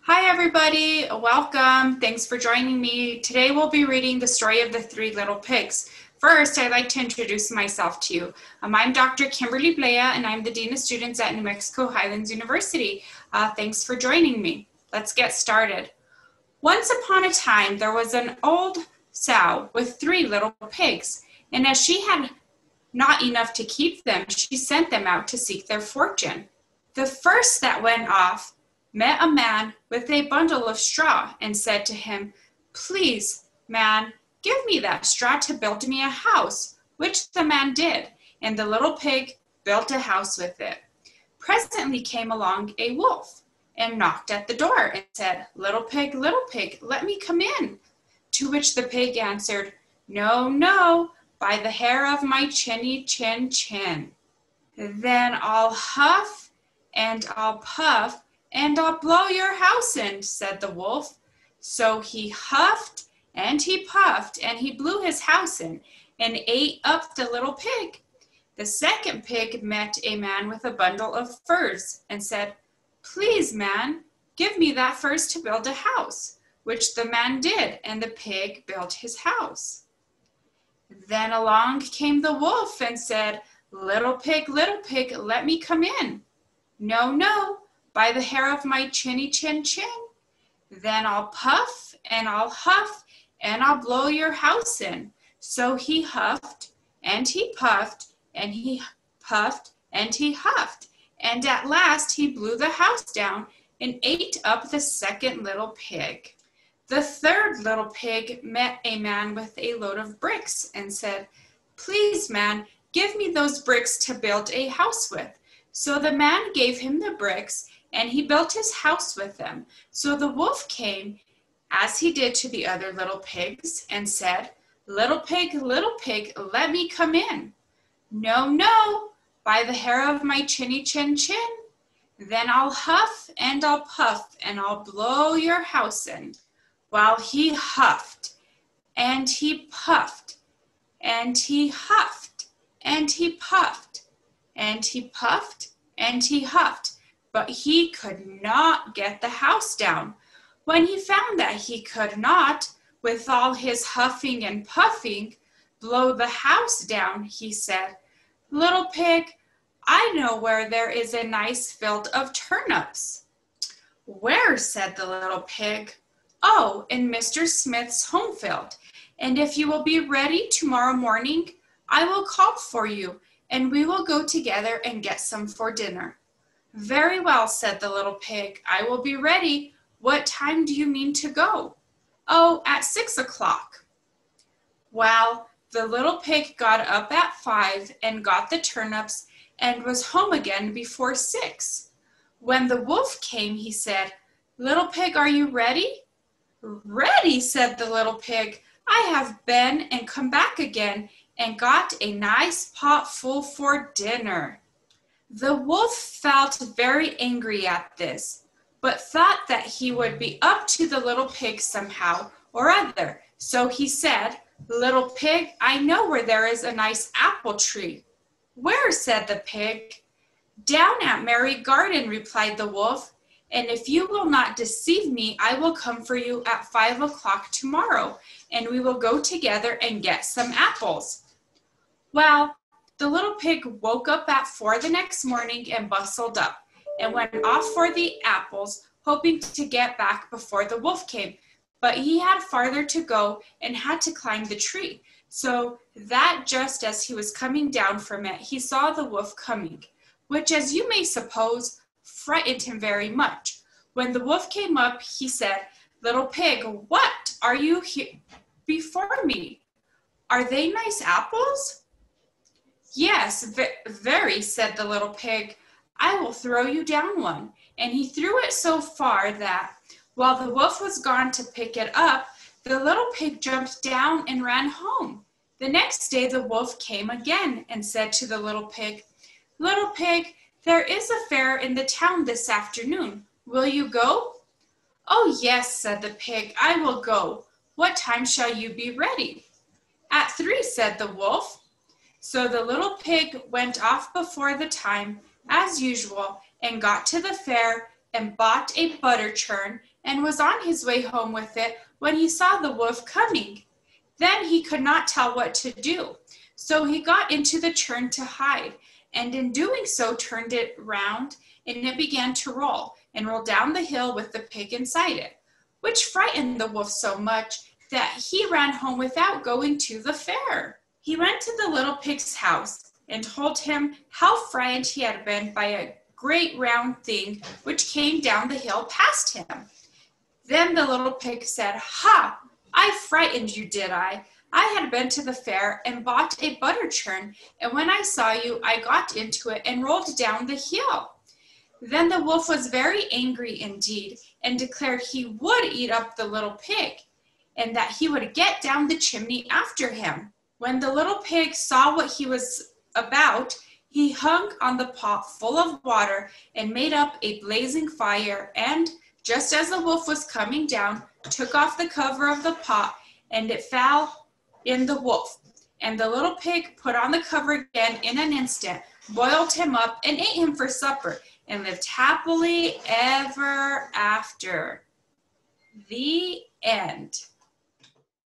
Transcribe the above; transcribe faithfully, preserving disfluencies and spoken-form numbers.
Hi, everybody. Welcome. Thanks for joining me. Today we'll be reading the story of the Three Little Pigs. First, I'd like to introduce myself to you. Um, I'm Doctor Kimberly Blea, and I'm the Dean of Students at New Mexico Highlands University. Uh, thanks for joining me. Let's get started. Once upon a time, there was an old sow with three little pigs, and as she had not enough to keep them, she sent them out to seek their fortune. The first that went off met a man with a bundle of straw and said to him, "Please, man, give me that straw to build me a house," which the man did, and the little pig built a house with it. Presently came along a wolf and knocked at the door and said, "Little pig, little pig, let me come in." To which the pig answered, "No, no, by the hair of my chinny chin chin. Then I'll huff and I'll puff and I'll blow your house in," said the wolf. So he huffed and he puffed and he blew his house in and ate up the little pig. The second pig met a man with a bundle of furs and said, "Please, man, give me that furs to build a house," which the man did, and the pig built his house. Then along came the wolf and said, "Little pig, little pig, let me come in." "No, no, by the hair of my chinny chin chin. Then I'll puff and I'll huff and I'll blow your house in." So he huffed and he puffed and he puffed and he huffed, and at last he blew the house down and ate up the second little pig. The third little pig met a man with a load of bricks and said, "Please, man, give me those bricks to build a house with." So the man gave him the bricks, and he built his house with them. So the wolf came, as he did to the other little pigs, and said, "Little pig, little pig, let me come in." "No, no, by the hair of my chinny chin chin. Then I'll huff and I'll puff and I'll blow your house in." While he huffed and he puffed and he huffed and he puffed and he puffed and he huffed, but he could not get the house down. When he found that he could not, with all his huffing and puffing, blow the house down, he said, "Little pig, I know where there is a nice field of turnips." "Where?" said the little pig. "Oh, in Mister Smith's home field. And if you will be ready tomorrow morning, I will call for you, and we will go together and get some for dinner." "Very well," said the little pig. "I will be ready. What time do you mean to go?" "Oh, at six o'clock." Well, the little pig got up at five and got the turnips and was home again before six. When the wolf came, he said, "Little pig, are you ready?" "Ready," said the little pig. "I have been and come back again and got a nice pot full for dinner." The wolf felt very angry at this, but thought that he would be up to the little pig somehow or other. So he said, "Little pig, I know where there is a nice apple tree." "Where?" said the pig. "Down at Merry Garden," replied the wolf. "And if you will not deceive me, I will come for you at five o'clock tomorrow, and we will go together and get some apples." Well, the little pig woke up at four the next morning and bustled up and went off for the apples, hoping to get back before the wolf came. But he had farther to go and had to climb the tree, so that just as he was coming down from it, he saw the wolf coming, which, as you may suppose, frightened him very much. When the wolf came up, he said, "Little pig, what are you here before me? Are they nice apples?" "Yes, very," said the little pig. "I will throw you down one." And he threw it so far that, while the wolf was gone to pick it up, the little pig jumped down and ran home. The next day the wolf came again and said to the little pig, "Little pig, there is a fair in the town this afternoon. Will you go?" "Oh, yes," said the pig, "I will go. What time shall you be ready?" "At three," said the wolf. So the little pig went off before the time, as usual, and got to the fair and bought a butter churn and was on his way home with it when he saw the wolf coming. Then he could not tell what to do, so he got into the churn to hide, and in doing so turned it round, and it began to roll, and roll down the hill with the pig inside it, which frightened the wolf so much that he ran home without going to the fair. He went to the little pig's house and told him how frightened he had been by a great round thing which came down the hill past him. Then the little pig said, "Ha! I frightened you, did I? I had been to the fair and bought a butter churn, and when I saw you, I got into it and rolled down the hill." Then the wolf was very angry indeed, and declared he would eat up the little pig, and that he would get down the chimney after him. When the little pig saw what he was about, he hung on the pot full of water and made up a blazing fire, and, just as the wolf was coming down, took off the cover of the pot, and it fell in the wolf. And the little pig put on the cover again in an instant, boiled him up, and ate him for supper, and lived happily ever after. The end.